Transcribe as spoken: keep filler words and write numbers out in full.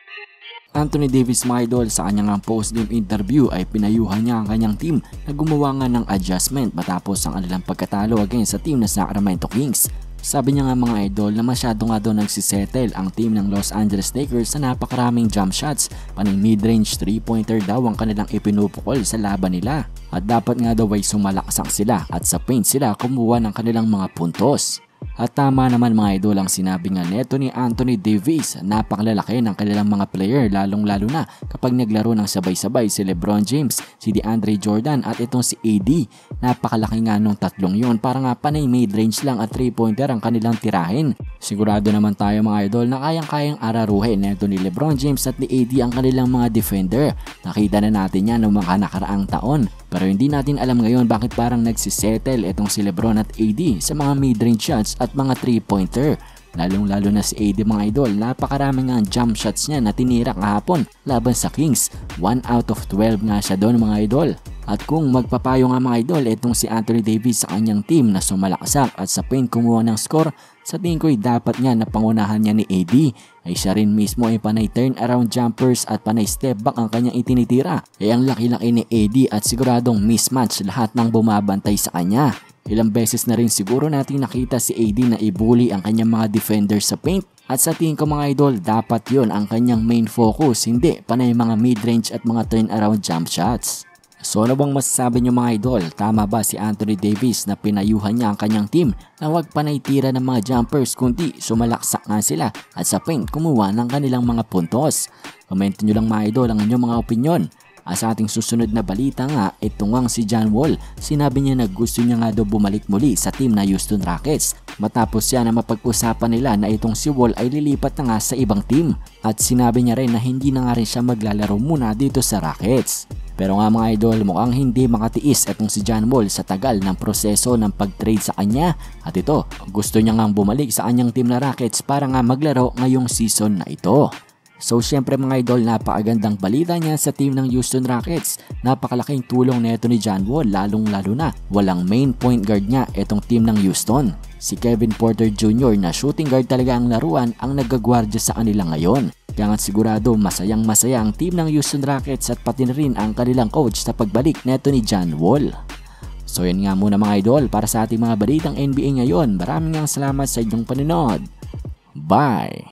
Anthony Davis mga idol, sa kanyang post-game interview ay pinayuhan niya ang kanyang team na gumawa nga ng adjustment matapos ang kanilang pagkatalo against sa team na Sacramento Kings. Sabi niya nga mga idol na masyado nga daw nagsisettle ang team ng Los Angeles Lakers sa napakaraming jump shots, panay mid-range three pointer daw ang kanilang ipinupukol sa laban nila. At dapat nga daw ay sumalaksak sila at sa paint sila kumuha ng kanilang mga puntos. At tama naman mga idol ang sinabi nga neto ni Anthony Davis, napakalalaki ng kanilang mga player lalong lalo na kapag naglaro ng sabay-sabay si LeBron James, si DeAndre Jordan at itong si A D. Napakalaki nga nung tatlong yon, para nga panay mid-range lang at three pointer ang kanilang tirahin. Sigurado naman tayo mga idol na kayang-kayang araruhin neto ni LeBron James at ni A D ang kanilang mga defender. Nakita na natin yan noong mga nakaraang taon. Pero hindi natin alam ngayon bakit parang nagsisettle itong si LeBron at A D sa mga mid-range shots at mga three pointer. Lalong lalo na si A D mga idol, napakarami nga jump shots niya na tinira kahapon laban sa Kings. one out of twelve nga siya doon mga idol. At kung magpapayo nga mga idol itong si Anthony Davis sa kanyang team na sumalaksak at sa paint kumuha ng score, sa tingin ko'y dapat nga na pangunahan niya ni A D ay siya rin mismo ay panay turn around jumpers at panay step back ang kanyang itinitira. Ay ang laki-laki ni A D at siguradong mismatch lahat ng bumabantay sa kanya. Ilang beses na rin siguro nating nakita si A D na ibuli ang kanyang mga defenders sa paint. At sa tingin ko mga idol, dapat yon ang kanyang main focus, hindi panay mga mid-range at mga turn around jump shots. So ano bang masasabi niyo mga idol? Tama ba si Anthony Davis na pinayuhan niya ang kanyang team na huwag panay tira ng mga jumpers kundi sumalaksak nga sila at sa paint kumuha ng kanilang mga puntos? Komento nyo lang mga idol ang inyong mga opinyon. At sa ating susunod na balita nga, ito nga si John Wall. Sinabi niya na gusto niya nga daw bumalik muli sa team na Houston Rockets. Matapos yan na mapag-usapan nila na itong si Wall ay lilipat na nga sa ibang team. At sinabi niya rin na hindi na nga rin siya maglalaro muna dito sa Rockets. Pero nga mga idol, mukhang hindi makatiis itong si John Wall sa tagal ng proseso ng pag-trade sa kanya. At ito, gusto niya nga bumalik sa kanyang team na Rockets para nga maglaro ngayong season na ito. So syempre mga idol, napakagandang balita niya sa team ng Houston Rockets. Napakalaking tulong neto ni John Wall, lalong lalo na walang main point guard niya itong team ng Houston. Si Kevin Porter Junior na shooting guard talaga ang laruan ang nagagwardya sa kanila ngayon. Kaya nga sigurado masayang masaya ang team ng Houston Rockets at pati na rin ang kanilang coach sa pagbalik neto ni John Wall. So yan nga muna mga idol para sa ating mga balitang N B A ngayon. Maraming nga salamat sa inyong panonood. Bye!